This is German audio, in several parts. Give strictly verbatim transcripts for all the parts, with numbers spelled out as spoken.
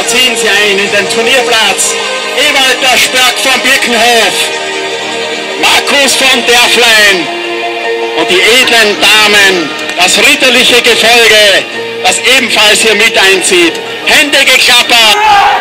Da ziehen sie ein in den Turnierplatz. Ewald Sperg von Birkenhof, Markus von Derflein und die edlen Damen, das ritterliche Gefolge, das ebenfalls hier mit einzieht. Hände geklappert.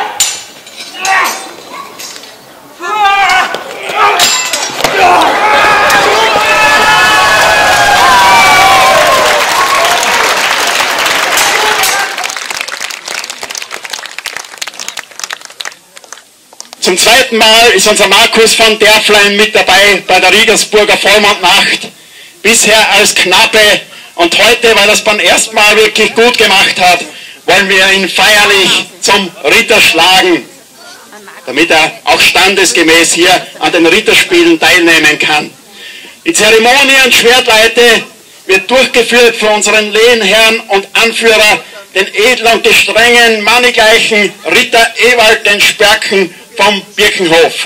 Zum zweiten Mal ist unser Markus von Derflein mit dabei bei der Riegersburger Vollmondnacht. Bisher als Knappe und heute, weil er es beim ersten Mal wirklich gut gemacht hat, wollen wir ihn feierlich zum Ritter schlagen, damit er auch standesgemäß hier an den Ritterspielen teilnehmen kann. Die Zeremonie und Schwertleite wird durchgeführt von unseren Lehenherren und Anführer, den edlen und gestrengen, mannigleichen Ritter Ewald den Sperken vom Birkenhof.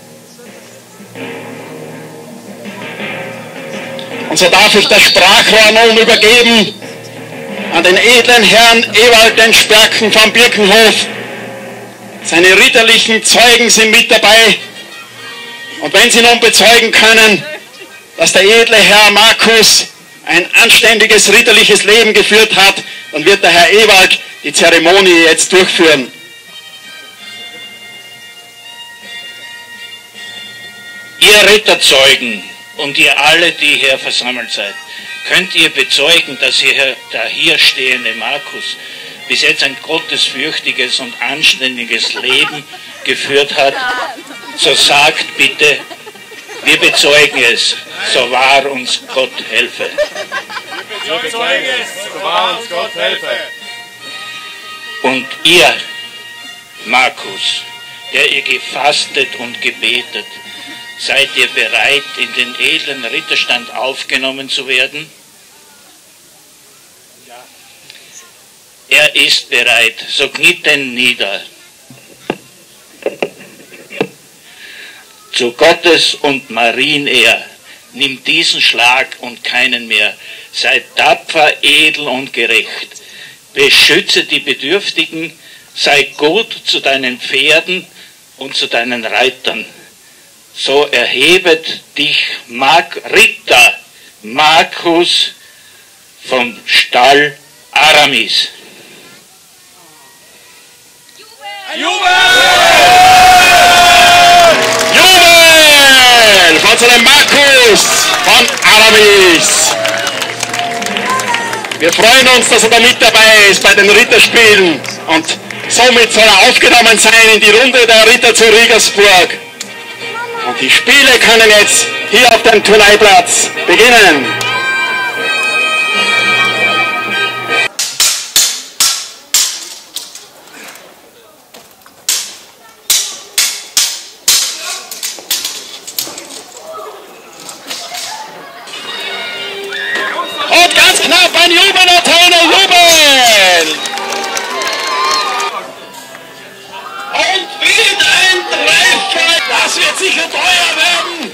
Und so darf ich das Sprachrohr nun übergeben an den edlen Herrn Ewald den Sperken vom Birkenhof. Seine ritterlichen Zeugen sind mit dabei. Und wenn sie nun bezeugen können, dass der edle Herr Markus ein anständiges ritterliches Leben geführt hat, dann wird der Herr Ewald die Zeremonie jetzt durchführen. Ihr Ritterzeugen und ihr alle, die hier versammelt seid, könnt ihr bezeugen, dass ihr, der hier stehende Markus bis jetzt ein gottesfürchtiges und anständiges Leben geführt hat? So sagt bitte, wir bezeugen es, so wahr uns Gott helfe. Wir bezeugen es, so wahr uns Gott helfe. Und ihr, Markus, der ihr gefastet und gebetet, seid ihr bereit, in den edlen Ritterstand aufgenommen zu werden? Ja. Er ist bereit, so kniet denn nieder. Zu Gottes und Marienehr, nimm diesen Schlag und keinen mehr. Seid tapfer, edel und gerecht. Beschütze die Bedürftigen, sei gut zu deinen Pferden und zu deinen Reitern. So erhebet dich Mark Ritter Markus vom Stall Aramis. Jubel! Jubel! Von unserem Markus von Aramis. Wir freuen uns, dass er da mit dabei ist bei den Ritterspielen und somit soll er aufgenommen sein in die Runde der Ritter zu Riegersburg. Und die Spiele können jetzt hier auf dem Turnierplatz beginnen. Und ganz knapp ein Jubelantenne, Jubel! Und wieder ein Treffer, das wird sicher teuer werden.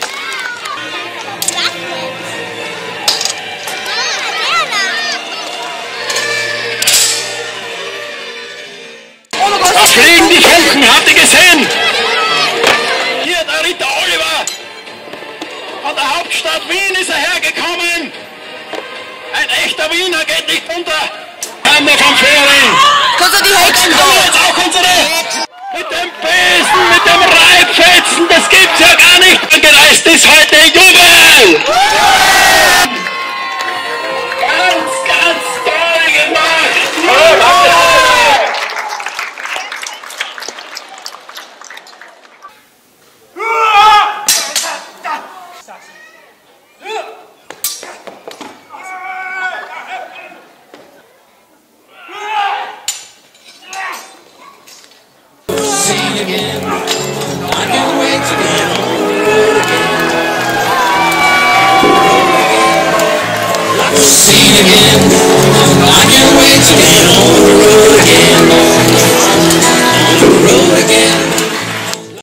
Da fliegen die Funken, habt ihr gesehen? Hier der Ritter Oliver von der Hauptstadt Wien ist er hergekommen. Ein echter Wiener geht nicht unter. Haben wir vom Fering. Kannst du die Häkchen Dann haben wir jetzt auch unsere mit dem Besen, mit dem Reibfetzen, das gibt's ja gar nicht. Angereist ist heute Jubel. Ganz, ganz toll gemacht. I can't wait to get on the road again, on the road again.